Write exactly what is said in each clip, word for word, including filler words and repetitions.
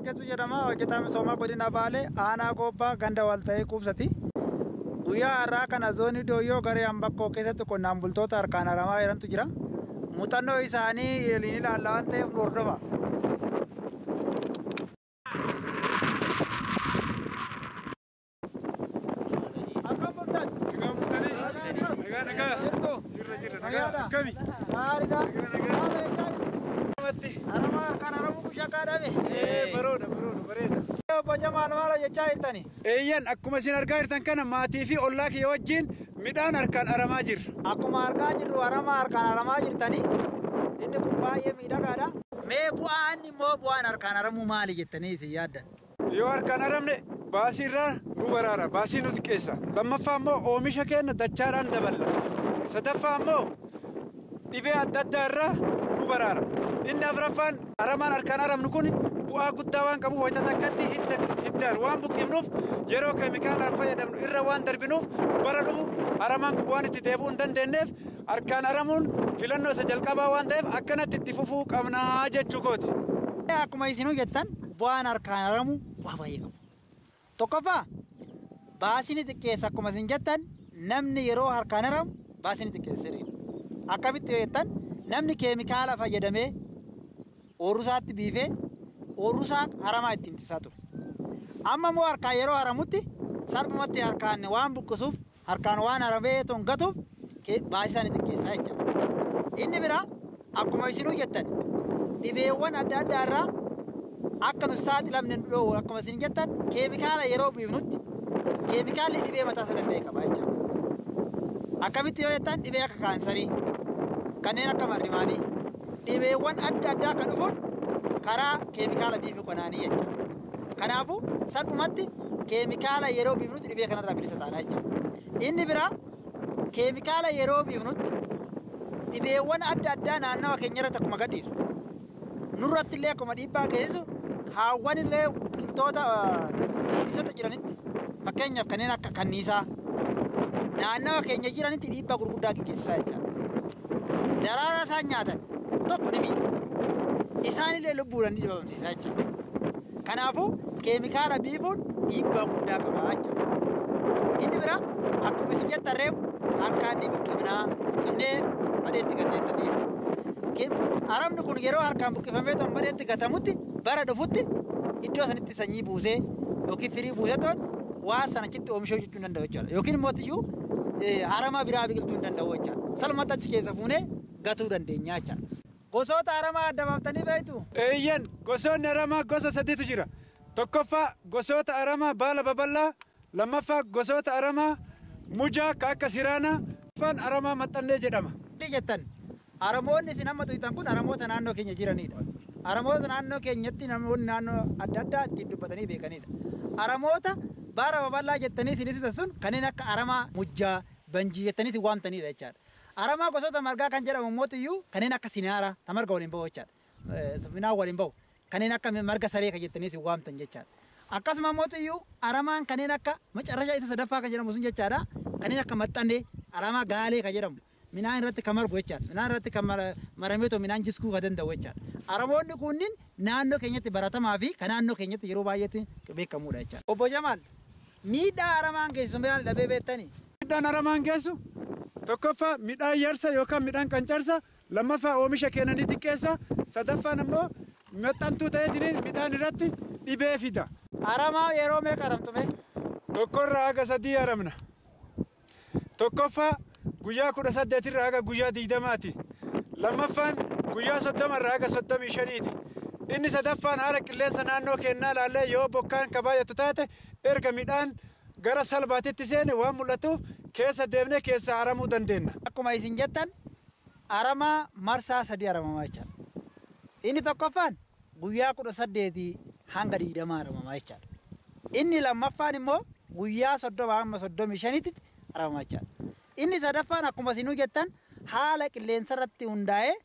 Waaqessu jedhama hojjetaa misoomaa godina Baalee aanaa Gobbaa ganda walta'ee qubsati. Guyyaa har'aa kana zoonii Dooyyoo garee Hambaqqoo keessatti qonnaan bultoota harkaan aramaa jirantu jira. Muuxannoo isaanii ni ilaalla waan ta'eef nu hordofa. Eeyyan akkuma isin argaa jirtan kana maatii fi ollaa kee wajjin midhaan harkaan aramaa jirra. Akkuma argaa jirru aramaa harkaan aramaa jirtanii inni kun baay'ee miidhagaadha. Mee bu'aan immoo bu'aan harkaan aramuu maali jettanii isin yaaddan? Yoo harkaan aramne baasii irraa nu baraara baasii nu xiqqeessa. Lammaffaa immoo oomisha keenya dachaadhaan daballa. Sadaffaa immoo dhibee adda addaa irraa nu baraara. Inni afuraffaan aramaan harkaan aramnu kun bu'aa guddaa waan qabu wayita takkatti hiddaan waan buqqifnuuf yeroo keemikaalaan fayyadamnu irra waan darbinuuf bara dhufu aramaan kun waan itti deebi'uu hin dandeenyeef harkaan aramuun filannoo isa jalqabaa waan ta'eef akkanatti itti fufuu qabnaa jechuu kooti. Akkuma isinuu jettan bu'aan harkaan aramu waa baay'ee qabu. Tokkoffaa baasiin xiqqeessa akkuma isin jettan namni yeroo harkaan aramu baasiin xiqqeessa sirriidha. Akkamitti jettan namni keemikaala fayyadamee oorusaatti biifee oorusaa aramaa ittiin ittisaa ture. Amma immoo harkaan yeroo aramutti salphumatti harkaan waan buqqisuuf harkaan waan aramee tongatuuf baasisaan xiqqeessaa jechuudha. Inni biraa akkuma isinuu jettan dhibeewwan adda addaa irraa akka nu saaxilamne dhoo akkuma isin jettan keemikaala yeroo biifnutti keemikaalli dhibee mataa isaa danda'e qaba jechuudha. Akkamitti yoo jettan dhibee akka kaansarii kanneen akka marrimaanii dhibeewwan adda addaa kan dhufuun karaa keemikaala biifuu qanaanii jechuudha. Kanaafuu salphumatti keemikaala yeroo biifnutti dhibee kanarraa bilisa taana jechuudha. Inni biraa keemikaala yeroo biifnutti dhibeewwan adda addaa naannawa keenyarratti akkuma gadhiisu. Nurratti illee akkuma dhiibbaa geessisu haawwan illee biqiltoota ilbiisota jiranitti fakkeenyaaf kanneen akka kanniisaa naannawa keenya jiranitti dhiibbaa gurguddaa geessisaa jechuudha. Daraaraa isaan nyaatan tokko ni miidha. Isaanillee lubbuudhaan ni dhabamsiisaa jechuudha. Kanaafuu keemikaala biifuun dhiibbaa guddaa qaba jechuudha. Inni biraa akkuma isin jettan reefu harkaan ni buqqifnaa buqqifnee badheetti ganneettaniif. Aramni kun yeroo harkaan buqqifamee ton badheetti gatamutti bara dhufutti iddoo sanitti sanyii buusee yookiin firii buusee ton waa sana achitti oomishuu jechuu hin danda'u jechuudha. Yookiin immoo iyyuu aramaa biraa biqilchuu hin danda'u jechuudha. Salphumatti achi keessa fuunee gatuu dandeenya jechuudha. Gosoota aramaa adda baaftanii beektu? Eeyyan gosoonni aramaa gosa sadiitu jira. Tokkoffaa gosoota aramaa baala babal'aa, lammaffaa gosoota aramaa mujaa akka siraanaa, afaan aramaa maxxannee jedhama. Jettan aramoonni isin amma tuytan kun aramoota naannoo keenya jiranidha. Aramoota naannoo keenyatti namoonni naannoo adda addaa ittiin dubbatanii beekanidha. Aramoota baala babal'aa jettanii isin ibsitan sun kanneen akka aramaa mujjaa, banjii jettanii isin waamtanidha jechaadha. Aramaa gosoota margaa kan jedhamu mootiyyuu kanneen akka sinaara ta marga waliin bahu jechaadha. Safinaa waliin bahu kanneen akka marga saree kan jettanii isin waamtan jechaadha. Akkasuma mootiyyuu aramaan kanneen akka macarrashaa isa sadaffaa kan jedhamu sun jechaadha. Kanneen akka maxxannee aramaa gaalee kan jedhamu midhaan irratti kan margu jechaadha. Midhaan irratti kan marameetoo midhaan jiskuu kan danda'u jechaadha. Aramoonni kunniin naannoo keenyatti baratamaa fi kan naannoo keenyatti yeroo baay'eetti beekamudha jechaadha. Obbo Jamaal miidhaa aramaan geessisu midhaan dhabee beektanii? Miidhaan aramaan geessu tokkoffaa midhaan yarsa yookaan midhaan qancarsa, lammaffaa oomisha keenya ni xiqqeessa, sadaffaan immoo maxxantuu ta'ee jiriin midhaan irratti dhibee fida. Aramaa yeroo meeqa aramtume? Tokkorraa haga sadii aramna. Tokkoffaa guyyaa kudha saddeetirraa haga guyyaa digdamaati. Lammaffaan guyyaa soddomarraa haga soddomii shaniiti. Inni sadaffaan haala qilleensa naannoo keenyaa ilaallee yoo bokkaan kabaayatu taate erga midhaan gara salbaatitti seene waan mul'atuuf keessa deemnee keessa aramuu dandeenya. Akkuma isin jettan aramaa marsaa sadii aramamaa jechaadha. Inni tokkoffaan guyyaa kudha saddeetii hanga digdamaa aramamaa jechaadha. Inni lammaffaan immoo guyyaa soddoma hamma soddomii shaniitti aramamaa jechaadha. Inni sadaffaan akkuma isinuu jettan haala qilleensa irratti hundaa'ee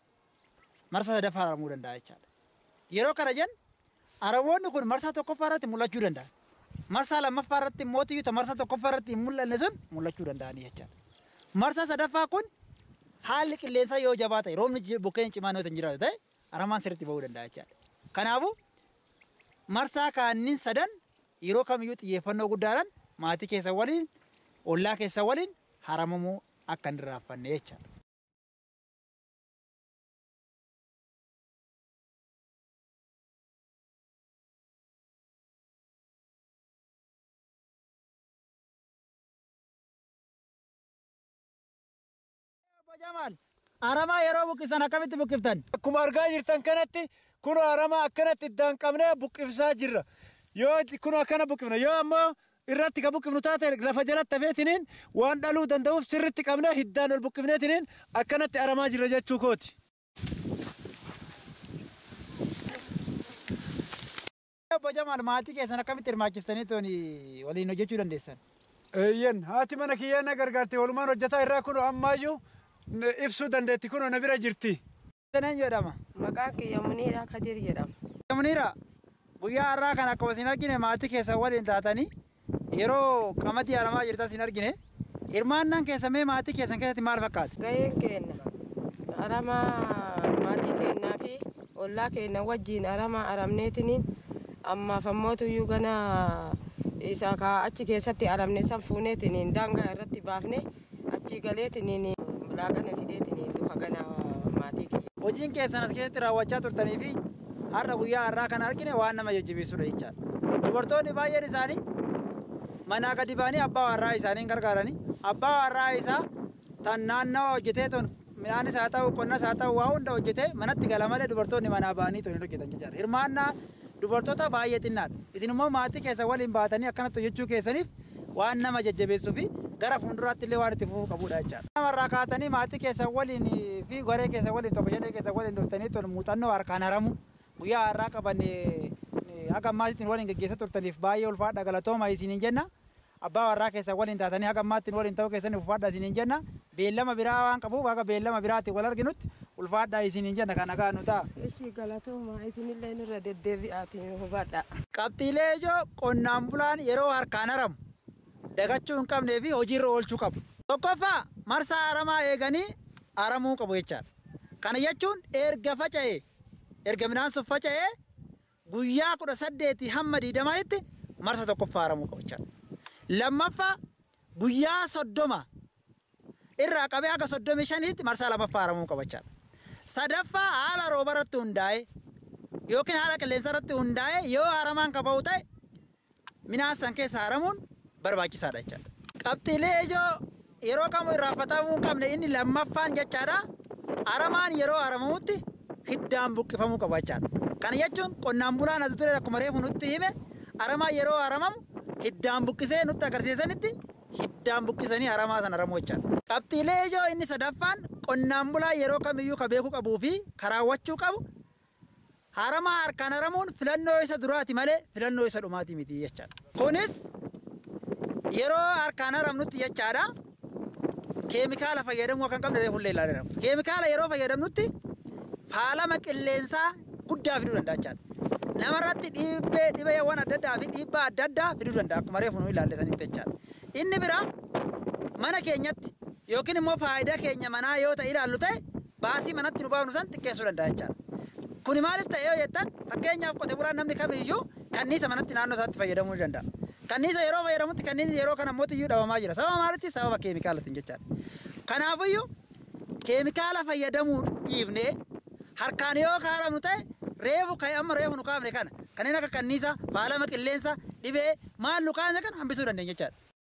marsaa sadaffaa aramuu danda'a jechaadha. Yeroo kana jennu aramoonni kun marsaa tokkoffaa irratti mul'achuu danda'a. Marsaa lammaffaa irratti mootiyyuu ta marsaa tokkoffaa irratti hin mul'anne sun mul'achuu danda'anii jechaadha. Marsaa sadaffaa kun haalli qilleensaa yoo jabaa ta'e roobni bokkeen cimaan yoo jiraatu ta'e aramaan sirriitti bahuu danda'a jechaadha. Kanaafuu marsaa kaannin sadan yeroo kamiyyuu xiyyeeffannoo guddaadhaan maatii keessa waliin ollaa keessa waliin haramamuu akka hin raaffanne jechaadha. Jamal, aramaa yeroo buqqisan akkamitti buqqiftan? Akkuma argaa jirtan kanatti kun aramaa akkanatti iddaan qabnee buqqifsaa jirra. Yoo kun akkana buqqifna yoo ammoo irratti ka buqqifnu taate lafa jalatti hafeetiniin waan dhaluu danda'uuf sirritti qabnee hiddaan ol buqqifneetiniin akkanatti aramaa jirra jechuu kooti. Obbo Jamal, maatii keessan akkamitti hirmaachistanii tooni waliin hojjechuu dandeessan? Eeyyan haati mana kiyyaa na gargaarte walumaan hojjetaa irraa kun ammaayyuu ibsuu dandeetti kun na bira jirti. Eenyu jedhama? Maqaan kiyya Muniiraa Kadir jedhama. Muniira, guyyaa har'aa kana akkuma isin argine maatii keessan waliin taatanii yeroo qamadii aramaa jirtan isin argine hirmaannaan keessan mee maatii keessan keessatti maal fakkaata? Gaheen keenya aramaa maatii keenyaa fi ollaa keenya wajjin aramaa aramneetiniin ammaaf ammootuyyuu gana isa achi keessatti aramne san fuuneetiniin daangaa irratti baafne achi galeetiniin laaqana fideetiniin dhufa gana maatii kiyya. Hojiin keessan as keessatti raawwachaa turtanii fi har'a guyyaa har'aa kana argine waan nama jajjabeessudha jechaadha. Dubartoonni baay'een isaanii manaa gadi ba'anii abbaa warraa isaanii gargaaranii abbaa warraa isaa tan naannoo hojjetee ton midhaanis haa ta'u qonnas haa ta'u waa hunda hojjetee manatti gala malee dubartoonni manaa ba'anii ton hojjetan jechaadha. Hirmaannaa dubartoota baay'ee xinnaadha. Isin immoo maatii keessa waliin baatanii akkanatti hojjechuu keessaniif waan nama jajjabeessuu fi gara fuulduraatti illee waan itti fufuu qabudha jechaadha. Namarraa kaatanii maatii keessa waliin fi goree keessa waliin tokko jedhee keessa waliin dhuftanii ton muuxannoo harkaan haramu guyyaa har'aa qaban haga ammaattiin waliin geggeessaa turtaniif baay'ee ulfaadha galatooma isiniin jenna. Abbaa warraa keessa waliin taatanii haga ammaattiin waliin ta'uu keessaniif ulfaadha isiniin jenna. Beellama biraa waan qabuuf haga beellama biraatti wal arginutti ulfaadha isiniin jenna kan nagaa nu ta'a. Ishii galatooma isinillee nurra deddeebi'aatiin hubadha. Qabxiilee ijoo qonnaan bulaan yeroo harkaan haramu dagachuu hin qabnee fi hojiirra oolchuu qabu. Tokkoffaa marsaa aramaa eeganii aramuu qabu jechaadha. Kana jechuun erga faca'ee erga midhaan sun faca'ee guyyaa kudha saddeetii hamma digdamaatti marsa tokkoffaa aramuu qabu jechaadha. Lammaffaa guyyaa soddoma irraa qabee haga soddomii shaniitti marsaa lamaffaa aramuu qaba jechaadha. Sadaffaa haala rooba irratti hundaa'e yookiin haala qilleensa irratti hundaa'e yoo aramaan qaba'u ta'e midhaan san keessa aramuun barbaachisaadha jechaadha. Qabxiilee ijoo yeroo kamuu irraanfatamuu hin qabne inni lammaffaan jechaadha. Aramaan yeroo aramamutti hiddaan buqqifamuu qaba jechaadha. Kana jechuun qonnaan bulaan as ture akkuma reefu nutti hime aramaa yeroo aramamu hiddaan buqqisee nutti agarsiisanitti hiddaan buqqisanii aramaa sana aramuu jechaadha. Qabxiilee ijoo inni sadaffaan qonnaan bulaa yeroo kamiyyuu ka beekuu qabuu fi karaawwachuu qabu aramaa harkaan aramuun filannoo isa duraati malee filannoo isa dhumaati miti jechaadha. Kunis yeroo harkaan aramnutti jechaadha keemikaala fayyadamuu kan qabne fuullee ilaalaa. Keemikaala yeroo fayyadamnutti faalama qilleensaa guddaa fiduu danda'a jechaadha. Namarratti dhiibbee dhibeewwan adda addaa fi dhiibbaa adda addaa fiduu danda'a akkuma reefu nu ilaalletanitti jechaadha. Inni biraa mana keenyatti yookiin immoo faayidaa keenya manaa yoo ta'e ilaallu ta'e baasii manatti nu baafnu san xiqqeessuu danda'a jechaadha. Kuni maaliif ta'e yoo jettan fakkeenyaaf qote bulaan namni kamiyyuu kanniisa manatti naannoo isaatti fayyadamuu ni danda'a. Kanniisa yeroo fayyadamutti kanniisni yeroo kana mootiyyuu dhabamaa jira. Sababa maalitti? Sababa keemikaalatiin jechaadha. Kanaafiyyuu keemikaala fayyadamuu dhiifnee harkaan yoo kaaramnu ta'e reefu ka'e amma reefu nu kaafne kana kanneen akka kanniisa faalama qilleensa dhibee maal nu kaafne kana hambisuu dandeenya jechaadha.